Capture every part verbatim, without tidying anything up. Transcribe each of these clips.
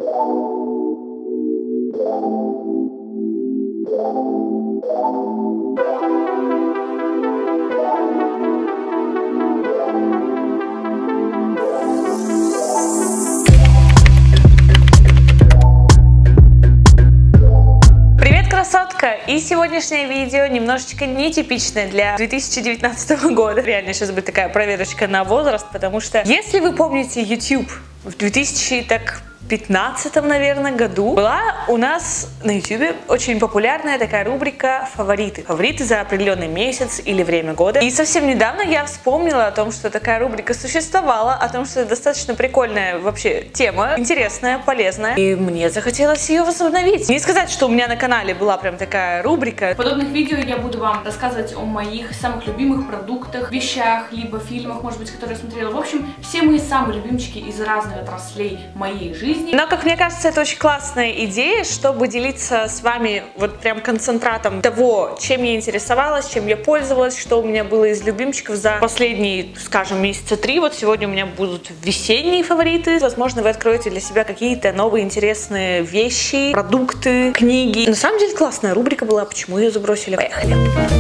Красотка! И сегодняшнее видео немножечко нетипичное для две тысячи девятнадцатого года. Реально сейчас будет такая проверочка на возраст, потому что если вы помните YouTube в две тысячи пятнадцатом, наверное, году была у нас на YouTube очень популярная такая рубрика «Фавориты». Фавориты за определенный месяц или время года. И совсем недавно я вспомнила о том, что такая рубрика существовала, о том, что это достаточно прикольная вообще тема, интересная, полезная. И мне захотелось ее возобновить. Не сказать, что у меня на канале была прям такая рубрика. В подобных видео я буду вам рассказывать о моих самых любимых продуктах, вещах, либо фильмах, может быть, которые я смотрела. В общем, все мои самые любимчики из разных отраслей моей жизни. Но, как мне кажется, это очень классная идея, чтобы делиться с вами вот прям концентратом того, чем я интересовалась, чем я пользовалась, что у меня было из любимчиков за последние, скажем, месяца три. Вот сегодня у меня будут весенние фавориты. Возможно, вы откроете для себя какие-то новые интересные вещи, продукты, книги. На самом деле классная рубрика была, почему ее забросили. Поехали!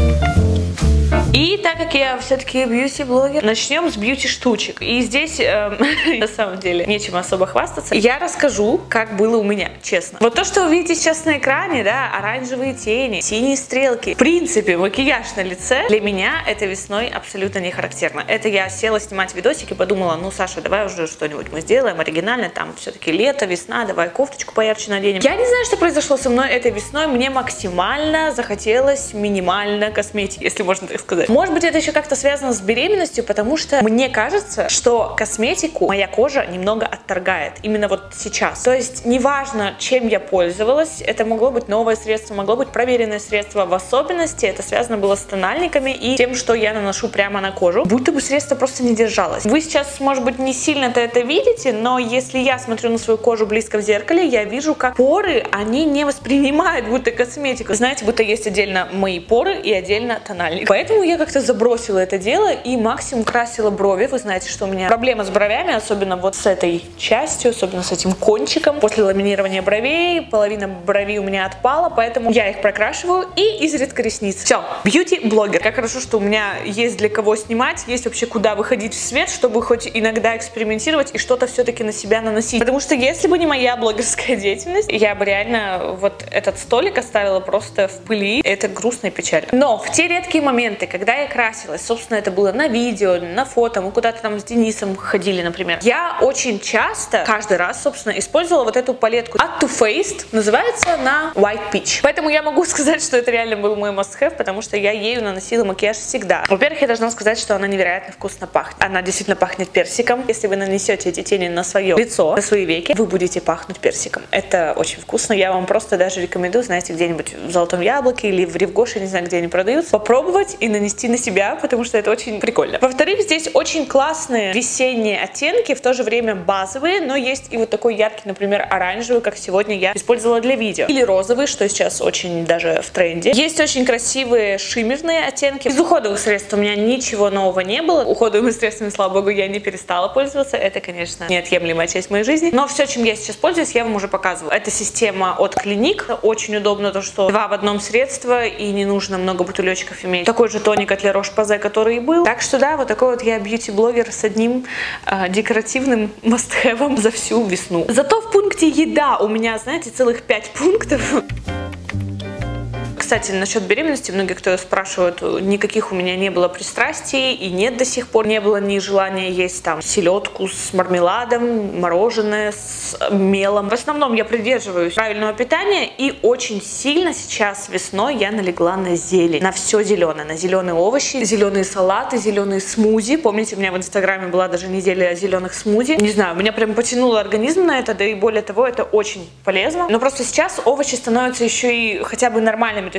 И так как я все-таки бьюти-блогер, начнем с бьюти-штучек. И здесь, э, на самом деле, нечем особо хвастаться. Я расскажу, как было у меня, честно. Вот то, что вы видите сейчас на экране, да, оранжевые тени, синие стрелки. В принципе, макияж на лице для меня это весной абсолютно не характерно. Это я села снимать видосики, подумала, ну, Саша, давай уже что-нибудь мы сделаем оригинально, там все-таки лето, весна, давай кофточку поярче наденем. Я не знаю, что произошло со мной этой весной, мне максимально захотелось минимально косметики, если можно так сказать. Может быть, это еще как-то связано с беременностью, потому что мне кажется, что косметику моя кожа немного отторгает именно вот сейчас. То есть неважно, чем я пользовалась, это могло быть новое средство, могло быть проверенное средство. В особенности это связано было с тональниками и тем, что я наношу прямо на кожу, будто бы средство просто не держалось. Вы сейчас, может быть, не сильно-то это видите, но если я смотрю на свою кожу близко в зеркале, я вижу, как поры, они не воспринимают будто косметику. Знаете, будто есть отдельно мои поры и отдельно тональник. Поэтому я как-то забросила это дело и максимум красила брови. Вы знаете, что у меня проблема с бровями, особенно вот с этой частью, особенно с этим кончиком. После ламинирования бровей половина бровей у меня отпала, поэтому я их прокрашиваю и изредка ресницы. Все, бьюти-блогер. Как хорошо, что у меня есть для кого снимать, есть вообще куда выходить в свет, чтобы хоть иногда экспериментировать и что-то все-таки на себя наносить. Потому что если бы не моя блогерская деятельность, я бы реально вот этот столик оставила просто в пыли. Это грустно и печально. Но в те редкие моменты, когда я красилась, собственно, это было на видео, на фото, мы куда-то там с Денисом ходили, например. Я очень часто, каждый раз, собственно, использовала вот эту палетку от Too Faced, называется она White Peach. Поэтому я могу сказать, что это реально был мой must-have, потому что я ею наносила макияж всегда. Во-первых, я должна сказать, что она невероятно вкусно пахнет. Она действительно пахнет персиком. Если вы нанесете эти тени на свое лицо, на свои веки, вы будете пахнуть персиком. Это очень вкусно. Я вам просто даже рекомендую, знаете, где-нибудь в Золотом Яблоке или в Ревгоше, не знаю, где они продаются, попробовать и нанести на себя, потому что это очень прикольно. Во-вторых, здесь очень классные весенние оттенки, в то же время базовые, но есть и вот такой яркий, например, оранжевый, как сегодня я использовала для видео. Или розовый, что сейчас очень даже в тренде. Есть очень красивые шиммерные оттенки. Из уходовых средств у меня ничего нового не было. Уходовыми средствами, слава богу, я не перестала пользоваться. Это, конечно, неотъемлемая часть моей жизни. Но все, чем я сейчас пользуюсь, я вам уже показывала. Это система от Clinique. Очень удобно то, что два в одном средство и не нужно много бутылечков иметь. Такой же тоник от La Roche-Posay, который и был. Так что да, вот такой вот я бьюти-блогер с одним э, декоративным must-have за всю весну. Зато в пункте еда у меня, знаете, целых пять пунктов. Кстати, насчет беременности, многие, кто спрашивают, никаких у меня не было пристрастий и нет до сих пор, не было ни желания есть там селедку с мармеладом, мороженое с мелом. В основном я придерживаюсь правильного питания и очень сильно сейчас весной я налегла на зелень, на все зеленое, на зеленые овощи, зеленые салаты, зеленые смузи. Помните, у меня в инстаграме была даже неделя зеленых смузи. Не знаю, меня прям потянуло организм на это, да и более того, это очень полезно. Но просто сейчас овощи становятся еще и хотя бы нормальными. То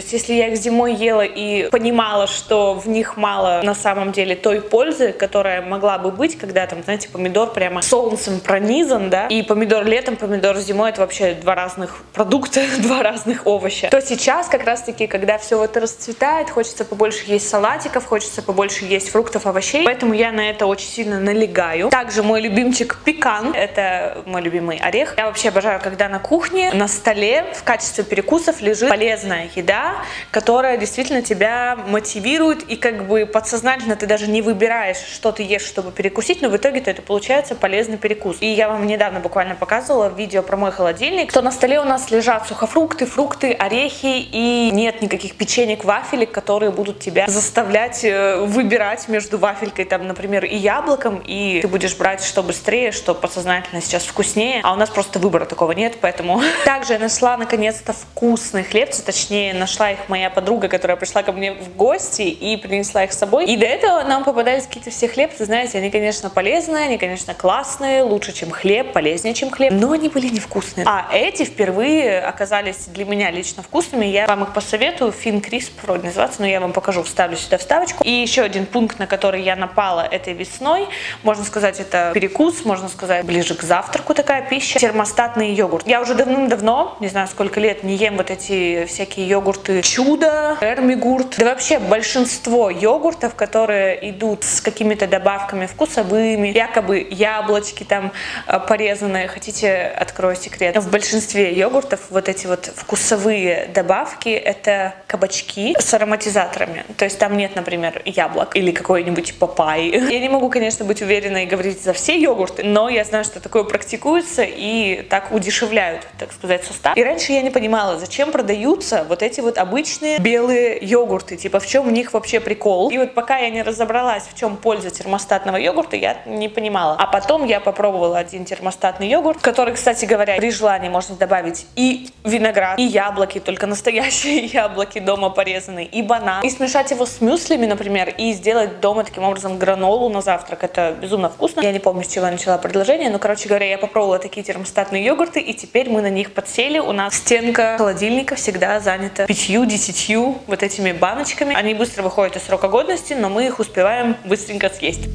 есть если я их зимой ела и понимала, что в них мало на самом деле той пользы, которая могла бы быть, когда там, знаете, помидор прямо солнцем пронизан, да, и помидор летом, помидор зимой — это вообще два разных продукта, два разных овоща, то сейчас как раз-таки, когда все это расцветает, хочется побольше есть салатиков, хочется побольше есть фруктов, овощей, поэтому я на это очень сильно налегаю. Также мой любимчик пекан, это мой любимый орех. Я вообще обожаю, когда на кухне, на столе в качестве перекусов лежит полезная еда, которая действительно тебя мотивирует, и как бы подсознательно ты даже не выбираешь, что ты ешь, чтобы перекусить, но в итоге-то это получается полезный перекус. И я вам недавно буквально показывала видео про мой холодильник, что на столе у нас лежат сухофрукты, фрукты, орехи, и нет никаких печенек, вафелек, которые будут тебя заставлять выбирать между вафелькой, там, например, и яблоком, и ты будешь брать что быстрее, что подсознательно сейчас вкуснее, а у нас просто выбора такого нет, поэтому... Также я нашла наконец-то вкусные хлебцы, точнее нашла их моя подруга, которая пришла ко мне в гости и принесла их с собой. И до этого нам попадались какие-то все хлебцы, знаете, они, конечно, полезные, они, конечно, классные, лучше, чем хлеб, полезнее, чем хлеб, но они были невкусные. А эти впервые оказались для меня лично вкусными, я вам их посоветую, Фин Крисп вроде называется, но я вам покажу, вставлю сюда вставочку. И еще один пункт, на который я напала этой весной, можно сказать, это перекус, можно сказать, ближе к завтраку такая пища, термостатный йогурт. Я уже давным-давно, не знаю сколько лет, не ем вот эти всякие йогурты Чудо, Эрмигурт, да вообще большинство йогуртов, которые идут с какими-то добавками вкусовыми, якобы яблочки там порезанные, хотите, открою секрет. В большинстве йогуртов вот эти вот вкусовые добавки — это кабачки с ароматизаторами, то есть там нет, например, яблок или какой-нибудь папайи. Я не могу, конечно, быть уверенной и говорить за все йогурты, но я знаю, что такое практикуется и так удешевляют, так сказать, состав. И раньше я не понимала, зачем продаются вот эти вот обычные белые йогурты, типа в чем в них вообще прикол. И вот пока я не разобралась, в чем польза термостатного йогурта, я не понимала. А потом я попробовала один термостатный йогурт, который, кстати говоря, при желании можно добавить и виноград, и яблоки, только настоящие яблоки дома порезанные, и банан, и смешать его с мюслями, например, и сделать дома таким образом гранолу на завтрак. Это безумно вкусно. Я не помню, с чего я начала предложение, но, короче говоря, я попробовала такие термостатные йогурты, и теперь мы на них подсели. У нас стенка холодильника всегда занята пятью-десятью вот этими баночками. Они быстро выходят из срока годности, но мы их успеваем быстренько съесть.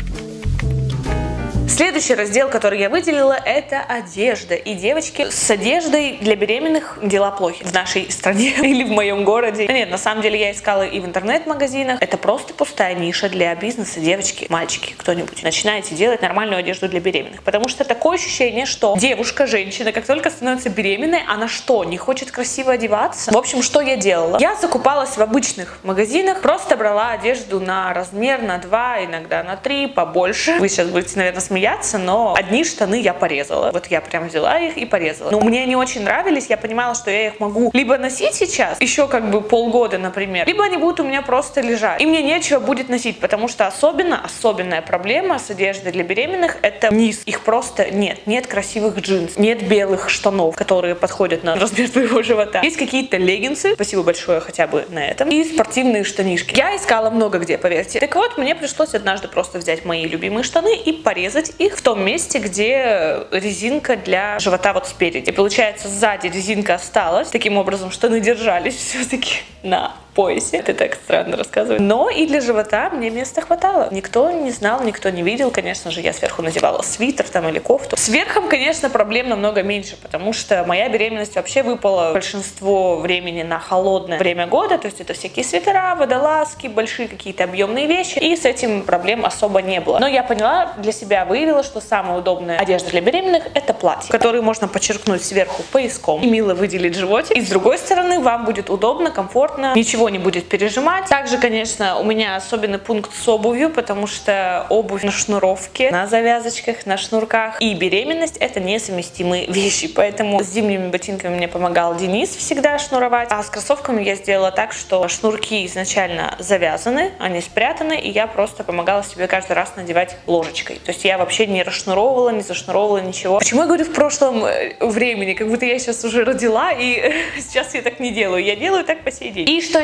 Следующий раздел, который я выделила, это одежда. И, девочки, с одеждой для беременных дела плохи в нашей стране или в моем городе. Нет, на самом деле я искала и в интернет-магазинах. Это просто пустая ниша для бизнеса. Девочки, мальчики, кто-нибудь, начинайте делать нормальную одежду для беременных. Потому что такое ощущение, что девушка, женщина, как только становится беременной, она что, не хочет красиво одеваться? В общем, что я делала? Я закупалась в обычных магазинах, просто брала одежду на размер, на два, иногда на три, побольше. Вы сейчас будете, наверное, смеяться, но одни штаны я порезала. Вот я прям взяла их и порезала. Но мне они очень нравились, я понимала, что я их могу либо носить сейчас, еще как бы полгода, например, либо они будут у меня просто лежать. И мне нечего будет носить, потому что особенно, особенная проблема с одеждой для беременных — это низ. Их просто нет. Нет красивых джинс, нет белых штанов, которые подходят на размер твоего живота. Есть какие-то леггинсы, спасибо большое хотя бы на этом, и спортивные штанишки. Я искала много где, поверьте. Так вот, мне пришлось однажды просто взять мои любимые штаны и порезать их в том месте, где резинка для живота вот спереди. И получается, сзади резинка осталась. Таким образом, штаны держались все-таки на поясе. Это так странно рассказывать. Но и для живота мне места хватало. Никто не знал, никто не видел. Конечно же, я сверху надевала свитер там или кофту. С верхом, конечно, проблем намного меньше, потому что моя беременность вообще выпала большинство времени на холодное время года. То есть это всякие свитера, водолазки, большие какие-то объемные вещи. И с этим проблем особо не было. Но я поняла, для себя выявила, что самая удобная одежда для беременных — это платье, которое можно подчеркнуть сверху пояском и мило выделить животик. И с другой стороны, вам будет удобно, комфортно, ничего не будет пережимать. Также, конечно, у меня особенный пункт с обувью, потому что обувь на шнуровке, на завязочках, на шнурках и беременность — это несовместимые вещи. Поэтому с зимними ботинками мне помогал Денис всегда шнуровать, а с кроссовками я сделала так, что шнурки изначально завязаны, они спрятаны, и я просто помогала себе каждый раз надевать ложечкой. То есть я вообще не расшнуровывала, не зашнуровывала ничего. Почему я говорю в прошлом времени? Как будто я сейчас уже родила, и сейчас я так не делаю. Я делаю так по сей день. И что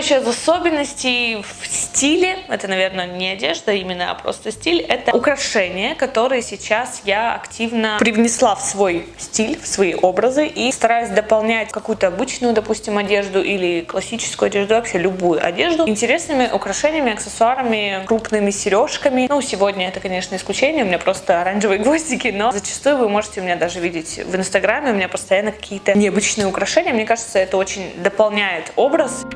еще из особенностей в стиле, это, наверное, не одежда именно, а просто стиль, это украшения, которые сейчас я активно привнесла в свой стиль, в свои образы и стараюсь дополнять какую-то обычную, допустим, одежду или классическую одежду, вообще любую одежду интересными украшениями, аксессуарами, крупными сережками. Ну, сегодня это, конечно, исключение, у меня просто оранжевые гвоздики, но зачастую вы можете у меня даже видеть в инстаграме, у меня постоянно какие-то необычные украшения. Мне кажется, это очень дополняет образ.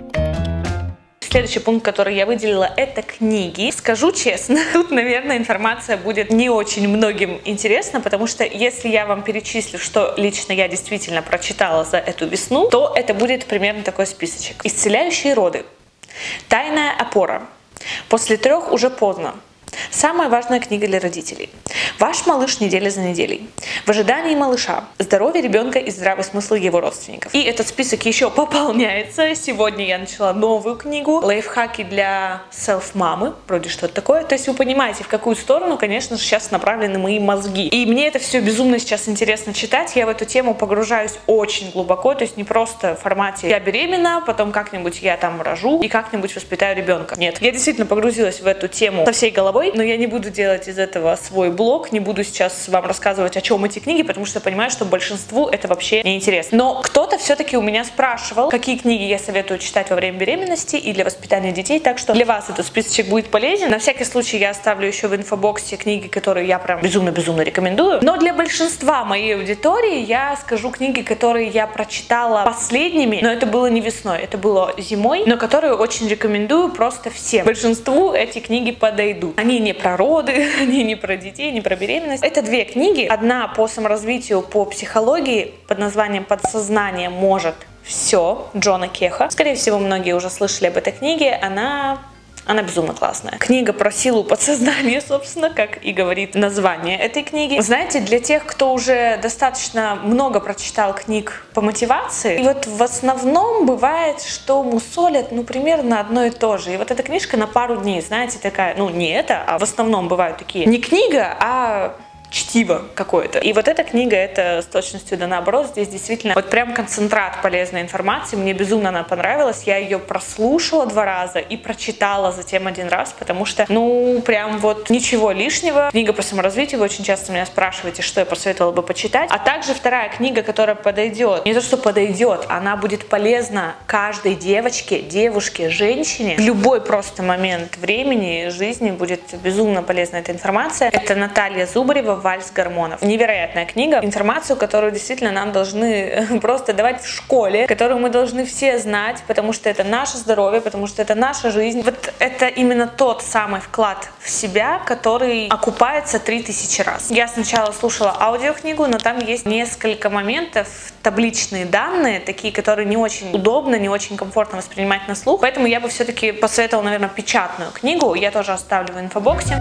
Следующий пункт, который я выделила, это книги. Скажу честно, тут, наверное, информация будет не очень многим интересна, потому что если я вам перечислю, что лично я действительно прочитала за эту весну, то это будет примерно такой списочек. «Исцеляющие роды», «Тайная опора», «После трех уже поздно», «Самая важная книга для родителей», «Ваш малыш неделя за неделей», «В ожидании малыша», «Здоровье ребенка и здравый смысл его родственников». И этот список еще пополняется. Сегодня я начала новую книгу «Лайфхаки для селф-мамы», вроде что-то такое. То есть вы понимаете, в какую сторону, конечно же, сейчас направлены мои мозги. И мне это все безумно сейчас интересно читать. Я в эту тему погружаюсь очень глубоко, то есть не просто в формате «я беременна», потом как-нибудь я там рожу и как-нибудь воспитаю ребенка. Нет, я действительно погрузилась в эту тему со всей головой, но я не буду делать из этого свой блог, не буду сейчас вам рассказывать, о чем эти книги, потому что я понимаю, что большинству это вообще не интересно. Но кто-то все-таки у меня спрашивал, какие книги я советую читать во время беременности и для воспитания детей, так что для вас этот списочек будет полезен. На всякий случай я оставлю еще в инфобоксе книги, которые я прям безумно-безумно рекомендую. Но для большинства моей аудитории я скажу книги, которые я прочитала последними, но это было не весной, это было зимой, но которые очень рекомендую просто всем. Большинству эти книги подойдут. Они не про роды, они не про детей, не про беременность. Это две книги. Одна по саморазвитию, по психологии под названием «Подсознание может все» Джона Кеха. Скорее всего, многие уже слышали об этой книге. Она... Она безумно классная. Книга про силу подсознания, собственно, как и говорит название этой книги. Знаете, для тех, кто уже достаточно много прочитал книг по мотивации, и вот в основном бывает, что мусолят, ну, примерно одно и то же. И вот эта книжка на пару дней, знаете, такая, ну, не это, а в основном бывают такие, не книга, а... чтиво какое-то. И вот эта книга, это с точностью да наоборот. Здесь действительно вот прям концентрат полезной информации. Мне безумно она понравилась. Я ее прослушала два раза и прочитала затем один раз, потому что, ну, прям вот ничего лишнего. Книга по саморазвитию. Вы очень часто меня спрашиваете, что я посоветовала бы почитать. А также вторая книга, которая подойдет. Не то, что подойдет, она будет полезна каждой девочке, девушке, женщине. В любой просто момент времени, жизни будет безумно полезна эта информация. Это Наталья Зубарева «Вальс гормонов». Невероятная книга. Информацию, которую действительно нам должны просто давать в школе, которую мы должны все знать, потому что это наше здоровье, потому что это наша жизнь. Вот это именно тот самый вклад в себя, который окупается три тысячи раз. Я сначала слушала аудиокнигу, но там есть несколько моментов, табличные данные, такие, которые не очень удобно, не очень комфортно воспринимать на слух. Поэтому я бы все-таки посоветовала, наверное, печатную книгу. Я тоже оставлю в инфобоксе.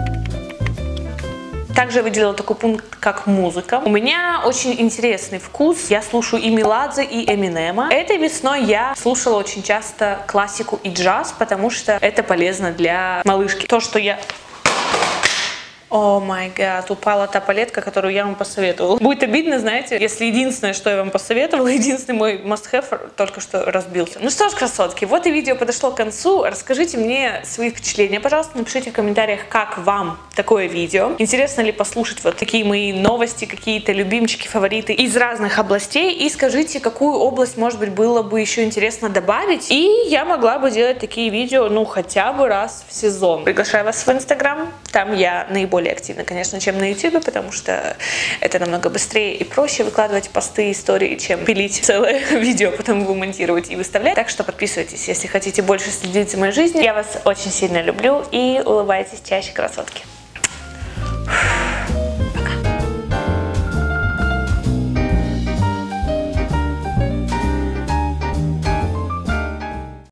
Также я выделила такой пункт, как музыка. У меня очень интересный вкус. Я слушаю и Меладзе, и Эминема. Этой весной я слушала очень часто классику и джаз, потому что это полезно для малышки. То, что я... О май гад, упала та палетка, которую я вам посоветовала. Будет обидно, знаете, если единственное, что я вам посоветовала, единственный мой must-have только что разбился. Ну что ж, красотки, вот и видео подошло к концу. Расскажите мне свои впечатления, пожалуйста, напишите в комментариях, как вам такое видео. Интересно ли послушать вот такие мои новости, какие-то любимчики, фавориты из разных областей. И скажите, какую область, может быть, было бы еще интересно добавить. И я могла бы делать такие видео, ну, хотя бы раз в сезон. Приглашаю вас в Инстаграм, там я наиболее более активно, конечно, чем на ютубе, потому что это намного быстрее и проще выкладывать посты, истории, чем пилить целое видео, потом его монтировать и выставлять. Так что подписывайтесь, если хотите больше следить за моей жизнью. Я вас очень сильно люблю и улыбайтесь чаще, красотки.